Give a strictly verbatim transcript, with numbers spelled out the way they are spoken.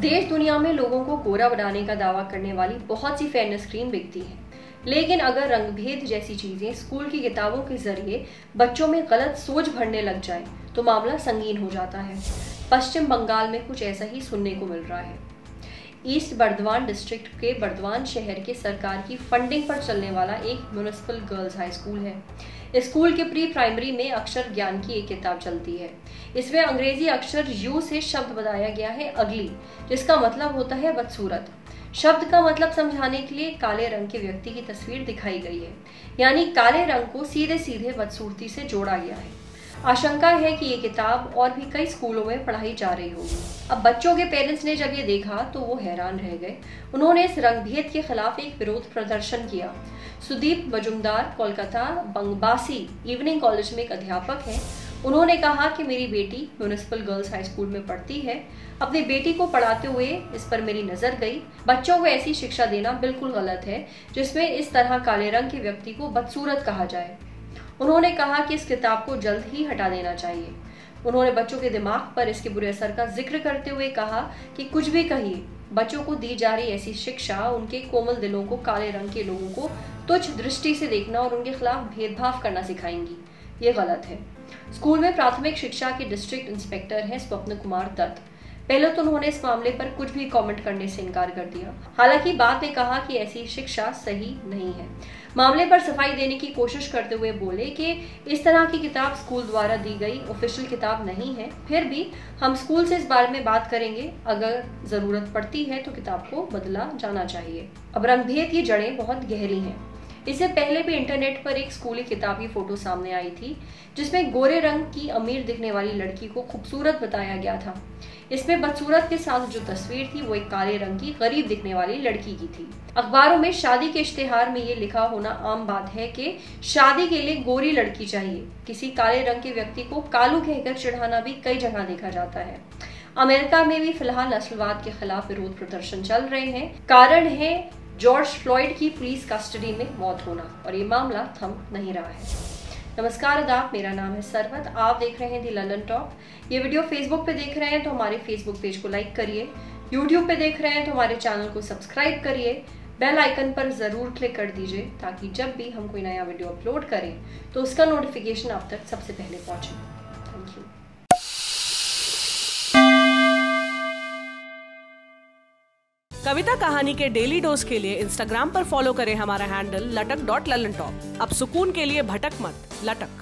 देश दुनिया में लोगों को गोरा बनाने का दावा करने वाली बहुत सी फेयरनेस क्रीम बिकती है, लेकिन अगर रंगभेद जैसी चीजें स्कूल की किताबों के जरिए बच्चों में गलत सोच भरने लग जाए तो मामला संगीन हो जाता है। पश्चिम बंगाल में कुछ ऐसा ही सुनने को मिल रहा है। ईस्ट बर्धवान डिस्ट्रिक्ट के बर्धवान शहर के सरकार की फंडिंग पर चलने वाला एक म्युनिसिपल गर्ल्स हाई स्कूल है। स्कूल के प्री प्राइमरी में अक्षर ज्ञान की एक किताब चलती है। इसमें अंग्रेजी अक्षर यू से शब्द बताया गया है अगली, जिसका मतलब होता है बदसूरत। शब्द का मतलब समझाने के लिए काले रंग के व्यक्ति की तस्वीर दिखाई गई है, यानी काले रंग को सीधे सीधे बदसूरती से जोड़ा गया है। आशंका है कि ये किताब और भी कई स्कूलों में पढ़ाई जा रही होगी। अब बच्चों के पेरेंट्स ने जब ये देखा तो वो हैरान रह गए। उन्होंने इस रंगभेद के खिलाफ एक विरोध प्रदर्शन किया। सुदीप मजुमदार कोलकाता बंगबासी इवनिंग कॉलेज में एक अध्यापक हैं। उन्होंने कहा कि मेरी बेटी म्युनिसिपल गर्ल्स हाई स्कूल में पढ़ती है। अपनी बेटी को पढ़ाते हुए इस पर मेरी नजर गई। बच्चों को ऐसी शिक्षा देना बिल्कुल गलत है जिसमें इस तरह काले रंग के व्यक्ति को बदसूरत कहा जाए। उन्होंने कहा कि इस किताब को जल्द ही हटा देना चाहिए। उन्होंने बच्चों के दिमाग पर इसके बुरे असर का जिक्र करते हुए कहा कि कुछ भी कहिए, बच्चों को दी जा रही ऐसी शिक्षा उनके कोमल दिलों को काले रंग के लोगों को तुच्छ दृष्टि से देखना और उनके खिलाफ भेदभाव करना सिखाएंगी। ये गलत है। स्कूल में प्राथमिक शिक्षा के डिस्ट्रिक्ट इंस्पेक्टर हैं स्वप्न कुमार दत्त। पहले तो उन्होंने इस मामले पर कुछ भी कमेंट करने से इनकार कर दिया, हालांकि बाद में कहा कि ऐसी शिक्षा सही नहीं है। मामले पर सफाई देने की कोशिश करते हुए बोले कि इस तरह की किताब स्कूल द्वारा दी गई ऑफिशियल किताब नहीं है, फिर भी हम स्कूल से इस बारे में बात करेंगे। अगर जरूरत पड़ती है तो किताब को बदला जाना चाहिए। अब रंगभेद की जड़ें बहुत गहरी हैं। इससे पहले भी इंटरनेट पर एक स्कूली किताब की फोटो सामने आई थी जिसमें गोरे रंग की अमीर दिखने वाली लड़की को खूबसूरत बताया गया था। इसमें बदसूरत के साथ जो तस्वीर थी वो एक काले रंग की गरीब दिखने वाली लड़की की थी। अखबारों में शादी के इश्तेहार में ये लिखा होना आम बात है कि शादी के लिए गोरी लड़की चाहिए। किसी काले रंग के व्यक्ति को कालू कहकर चिढ़ाना भी कई जगह देखा जाता है। अमेरिका में भी फिलहाल नस्लवाद के खिलाफ विरोध प्रदर्शन चल रहे हैं। कारण है जॉर्ज फ्लॉयड की पुलिस कस्टडी में मौत होना, और ये मामला थम नहीं रहा है। नमस्कार आदाब, मेरा नाम है सरवत। आप देख रहे हैं दी लंदन टॉक। ये वीडियो फेसबुक पे देख रहे हैं तो हमारे फेसबुक पेज को लाइक करिए। यूट्यूब पे देख रहे हैं तो हमारे चैनल को सब्सक्राइब करिए। बेल आइकन पर जरूर क्लिक कर दीजिए ताकि जब भी हम कोई नया वीडियो अपलोड करें तो उसका नोटिफिकेशन आप तक सबसे पहले पहुंचे। Thank you. कविता कहानी के डेली डोज के लिए इंस्टाग्राम पर फॉलो करें हमारा हैंडल लटक डॉट ललन टॉप। अब सुकून के लिए भटक मत, लटक।